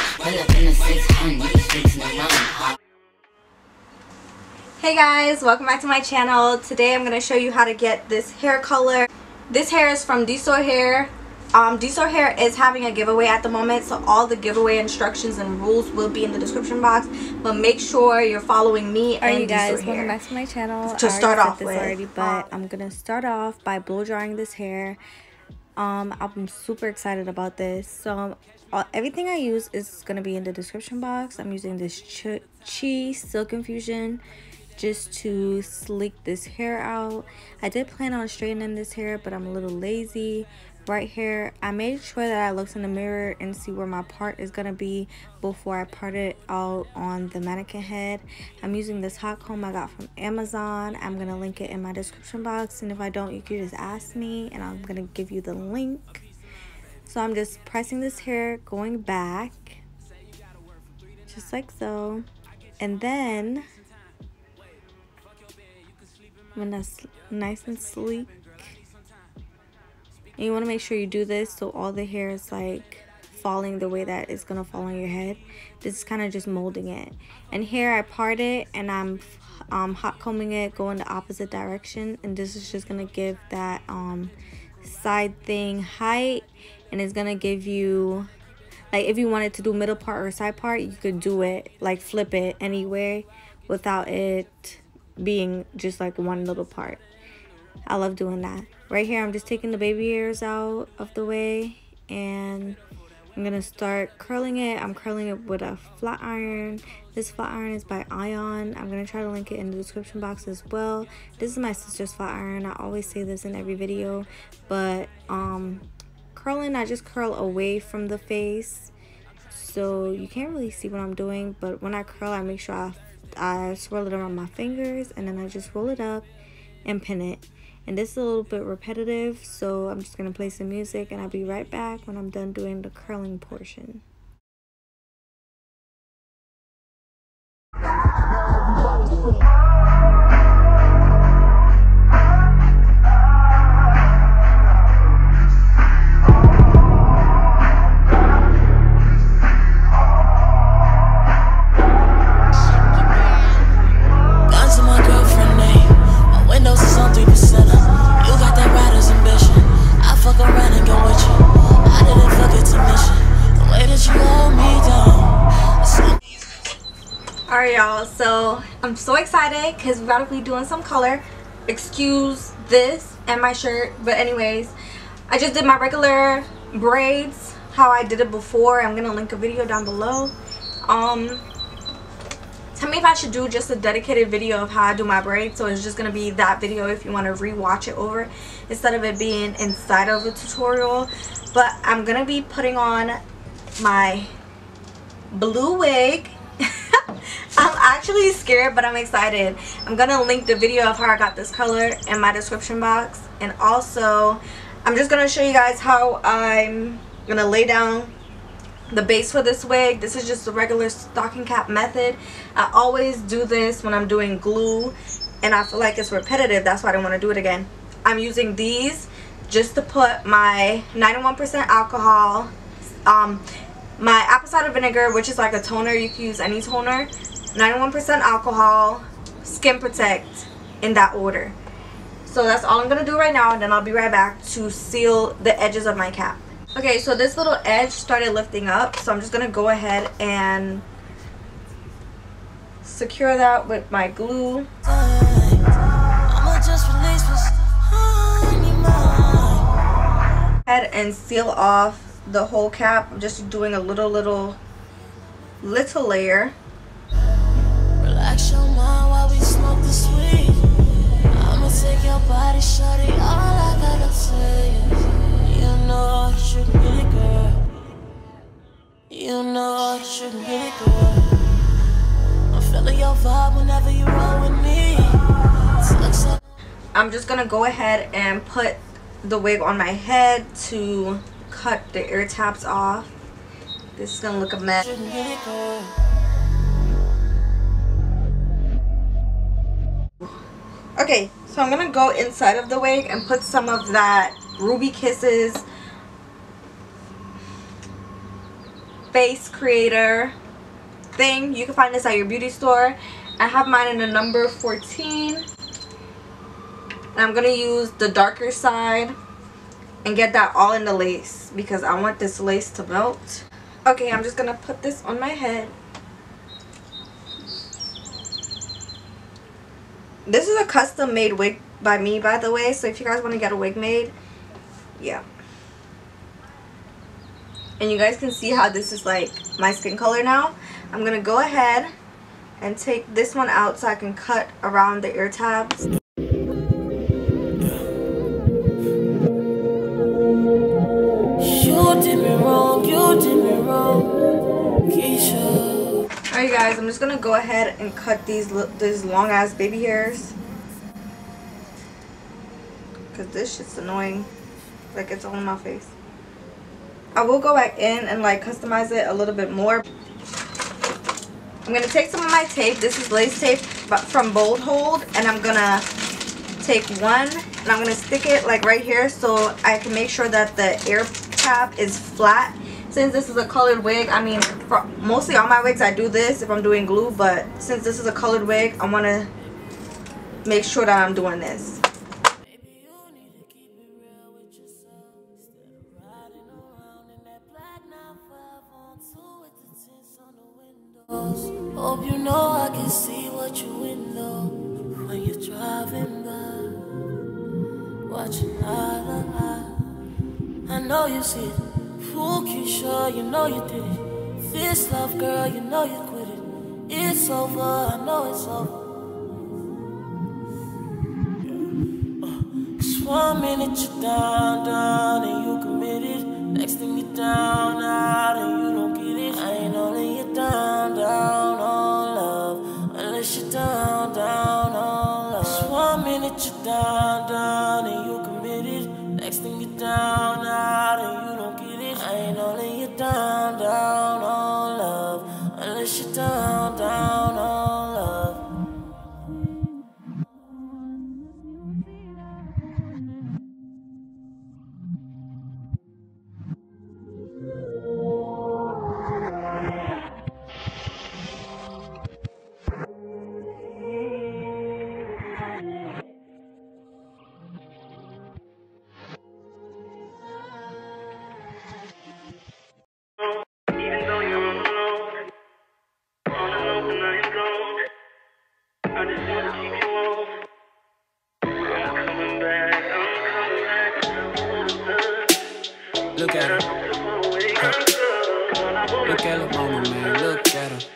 Hey guys, welcome back to my channel. Today I'm going to show you how to get this hair color. This hair is from Dsoar Hair. Dsoar Hair is having a giveaway at the moment, so all the giveaway instructions and rules will be in the description box. But make sure you're following me and you guys, Dsoar Hair. welcome back to my channel. To start off with, but I'm gonna start off by blow drying this hair. I'm super excited about this. So everything I use is gonna be in the description box. I'm using this Chi Silk Infusion just to sleek this hair out. I did plan on straightening this hair, but I'm a little lazy. Right here, I made sure that I looked in the mirror and see where my part is gonna be before I part it out on the mannequin head. I'm using this hot comb I got from Amazon. I'm gonna link it in my description box, and if I don't, you can just ask me and I'm gonna give you the link. So I'm just pressing this hair, going back just like so, and then when that's nice and sleek. And you want to make sure you do this so all the hair is like falling the way that it's gonna fall on your head. This is kind of just molding it. And here I part it and I'm hot combing it, going the opposite direction, and this is just gonna give that side thing height, and it's gonna give you, like, if you wanted to do middle part or side part, you could do it, like flip it anywhere without it being just like one little part. I love doing that. Right here, I'm just taking the baby hairs out of the way, and I'm gonna start curling it. I'm curling it with a flat iron. This flat iron is by Ion. I'm gonna try to link it in the description box as well. This is my sister's flat iron. I always say this in every video, but curling, I just curl away from the face, so you can't really see what I'm doing. But when I curl, I make sure I swirl it around my fingers, and then I just roll it up and pin it. And this is a little bit repetitive, so I'm just going to play some music, and I'll be right back when I'm done doing the curling portion. Alright y'all, so I'm so excited because we're about to be doing some color. Excuse this and my shirt, but anyways, I just did my regular braids how I did it before. I'm gonna link a video down below. Tell me if I should do just a dedicated video of how I do my braids, so it's just gonna be that video if you want to re-watch it over instead of it being inside of a tutorial. But I'm gonna be putting on my blue wig. I'm actually scared, but I'm excited. I'm gonna link the video of how I got this color in my description box, and also I'm just gonna show you guys how I'm gonna lay down the base for this wig. This is just the regular stocking cap method. I always do this when I'm doing glue and I feel like it's repetitive. That's why I don't want to do it again. I'm using these just to put my 91% alcohol, my apple cider vinegar, which is like a toner. You can use any toner. 91% alcohol, Skin Protect, in that order. So that's all I'm going to do right now, and then I'll be right back to seal the edges of my cap. Okay, so this little edge started lifting up, so I'm just going to go ahead and secure that with my glue. Head and seal off the whole cap. I'm just doing a little layer. Relax your mind while we smoke the sweet. I'ma take your body, shorty. All I gotta say is, you know I should be girl. You know I should be girl. I'm feeling your vibe whenever you roll with me. I'm just gonna go ahead and put the wig on my head to cut the ear tabs off. This is gonna look a mess. Okay, so I'm gonna go inside of the wig and put some of that Ruby Kisses face creator thing. You can find this at your beauty store. I have mine in the number 14. And I'm going to use the darker side and get that all in the lace because I want this lace to melt. Okay, I'm just going to put this on my head. This is a custom made wig by me, by the way, so if you guys want to get a wig made, yeah. And you guys can see how this is like my skin color now. I'm going to go ahead and take this one out so I can cut around the ear tabs. You did me wrong, Keisha. Alright guys, I'm just going to go ahead and cut these long ass baby hairs. Because this shit's annoying. Like it's all in my face. I will go back in and like customize it a little bit more. I'm going to take some of my tape. This is lace tape from Bold Hold. And I'm going to take one and I'm going to stick it like right here so I can make sure that the ear tab is flat. Since this is a colored wig, I mean, for mostly all my wigs I do this if I'm doing glue. But since this is a colored wig, I want to make sure that I'm doing this. Hope you know I can see what you window when you're driving by, watching eye to eye. I know you see it, fool Keisha, you know you did it. This love, girl, you know you quit it. It's over, I know it's over. 'Cause 1 minute you're down, and you committed. Next thing you're down, out, and you don't get it. I ain't holding you down on love, unless you're down on love. 'Cause 1 minute you're down, and you committed. Next thing you're down, out, and you don't get it. I ain't holding you down on love, unless you're down on love. Look at her. Look at her mama, man. Look at her.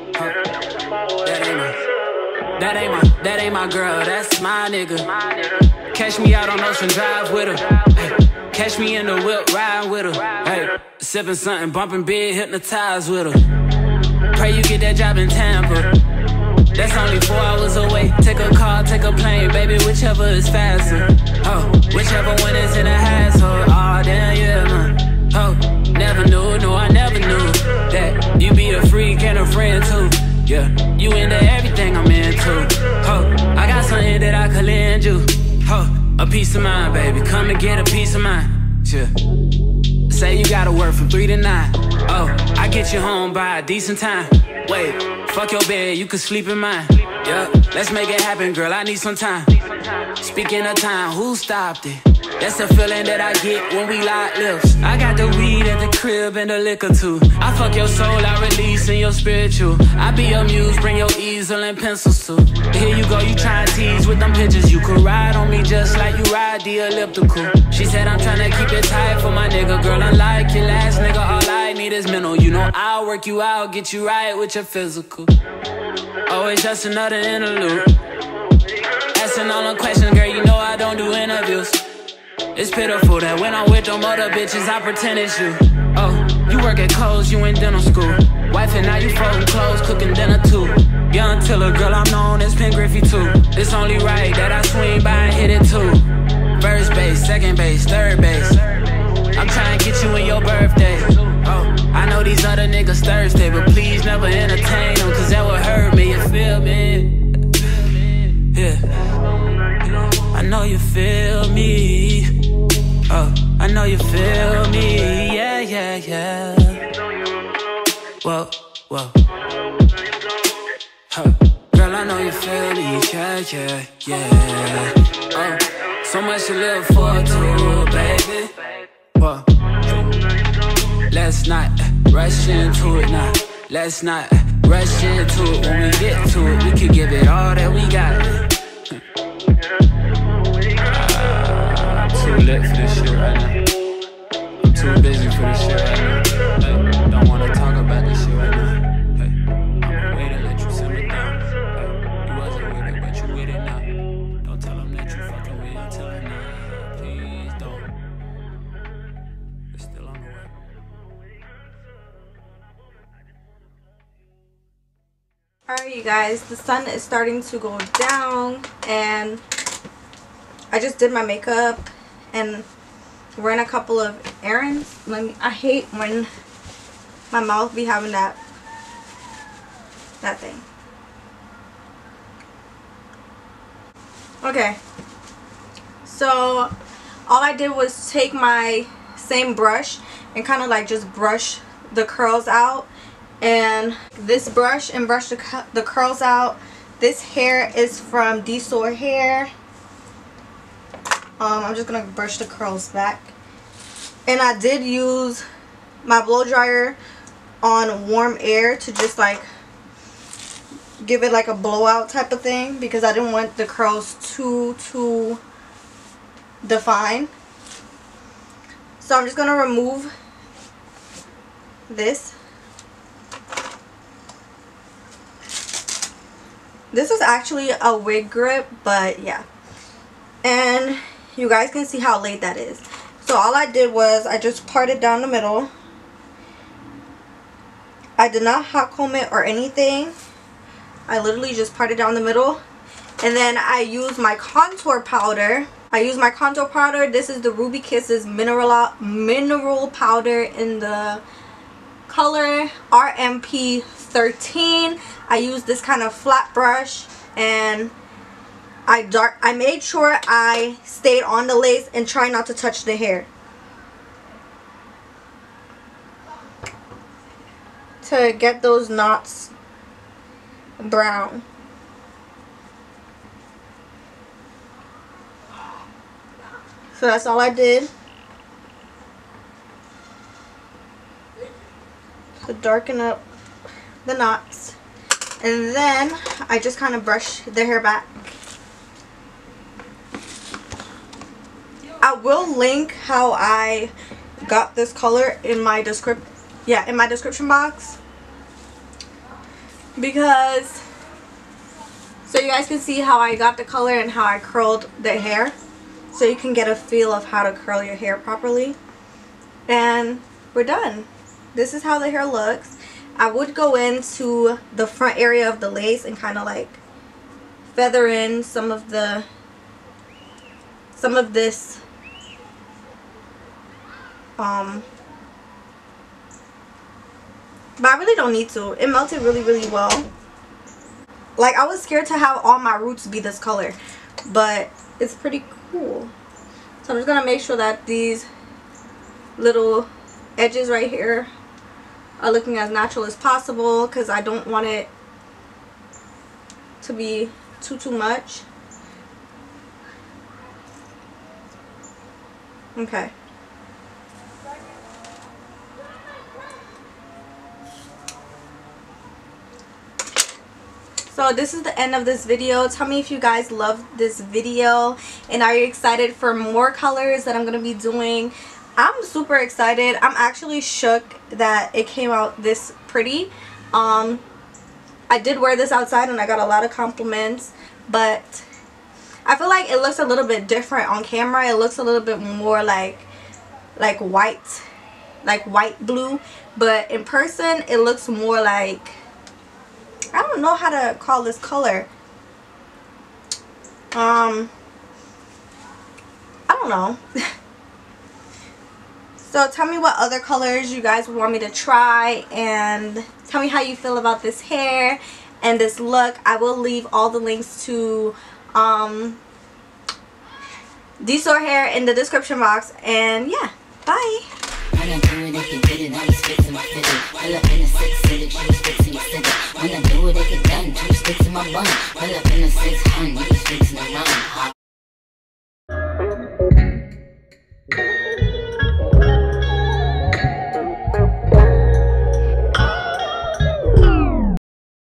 That ain't my girl. That's my nigga. Catch me out on Ocean Drive with her. Hey, catch me in the whip riding with her. Hey, sipping something, bumping big, hypnotized with her. Pray you get that job in Tampa. That's only 4 hours away. Take a car, take a plane, baby, whichever is faster. Oh, whichever one is in the hassle. Oh, damn, yeah, man. Oh, never knew, no, I never knew that you be a freak and a friend too. Yeah, you into everything I'm into. Oh, I got something that I could lend you. Oh, a peace of mind, baby, come and get a peace of mind. Yeah. Say you gotta work from 3 to 9. Oh, I get you home by a decent time. Wait, fuck your bed, you can sleep in mine. Yeah, let's make it happen, girl, I need some time. Speaking of time, who stopped it? That's the feeling that I get when we lock lips. I got the weed at the crib and the liquor too. I fuck your soul, I release in your spiritual. I be your muse, bring your easel and pencils too. Here you go, you try and tease with them pictures. You could ride on me just like you ride the elliptical. She said I'm tryna keep it tight for my nigga. Girl, unlike your last nigga, all I need is mental. You know I'll work you out, get you right with your physical. Always just another interlude. Asking all the questions, girl, you know I don't do interviews. It's pitiful that when I'm with them other bitches, I pretend it's you. Oh, you work at Kohl's, you in dental school. Wife and now you folding clothes, cooking dinner too. Young Tiller, girl, I'm known as Pen Griffey too. It's only right that I swing by and hit it too. First base, second base, third base. I'm trying to get you in your birthday. Oh, I know these other niggas thirsty, but please never entertain them, cause that would hurt me, you feel me? Yeah, I know you feel me. Oh, I know you feel me. Yeah, yeah, yeah. Whoa, whoa. Huh. Girl, I know you feel these, yeah. Oh, so much to live for, too, baby. Whoa. Let's not rush into it now. Let's not rush into it. When we get to it, we can give it all that we got. I'm too lit for this shit right now. I'm too busy for this shit right now. Hey, don't wanna talk about this shit right now. Hey, I'ma wait and let you simmer down. Hey, you wasn't with it, but you with it now. Don't tell them that you fucking with it until I know. Please don't. It's still on the way. Alright, you guys, the sun is starting to go down, and I just did my makeup and ran a couple of errands. I hate when my mouth be having that thing. Okay, so all I did was take my same brush and kind of like just brush the curls out, and this brush and brush the curls out. This hair is from Dsoar Hair. I'm just gonna brush the curls back, and I did use my blow dryer on warm air to just like give it like a blowout type of thing, because I didn't want the curls too defined. So I'm just gonna remove this. This is actually a wig grip, but yeah. And you guys can see how late that is. So all I did was I just parted down the middle. I did not hot comb it or anything. I literally just parted down the middle. And then I used my contour powder. This is the Ruby Kisses mineral powder in the color RMP 13. I used this kind of flat brush, and I made sure I stayed on the lace and try not to touch the hair to get those knots brown. So that's all I did to darken up the knots. And then I just kind of brush the hair back. I will link how I got this color in my description box, because so you guys can see how I got the color and how I curled the hair, so you can get a feel of how to curl your hair properly. And we're done. This is how the hair looks. I would go into the front area of the lace and kind of like feather in some of this, but I really don't need to. It melted really well. Like, I was scared to have all my roots be this color, but it's pretty cool. So I'm just gonna make sure that these little edges right here are looking as natural as possible, because I don't want it to be too much. Okay. So this is the end of this video. Tell me if you guys loved this video, and are you excited for more colors that I'm going to be doing. I'm super excited. I'm actually shook that it came out this pretty. I did wear this outside and I got a lot of compliments, but I feel like it looks a little bit different on camera. It looks a little bit more like white blue, but in person it looks more like, I don't know how to call this color. I don't know. So tell me what other colors you guys would want me to try, and tell me how you feel about this hair and this look. I will leave all the links to Dsoar Hair in the description box, and yeah, bye. wanna do it if you did it. I was fixing my fitted. Pull up in the 6 city, she was fixing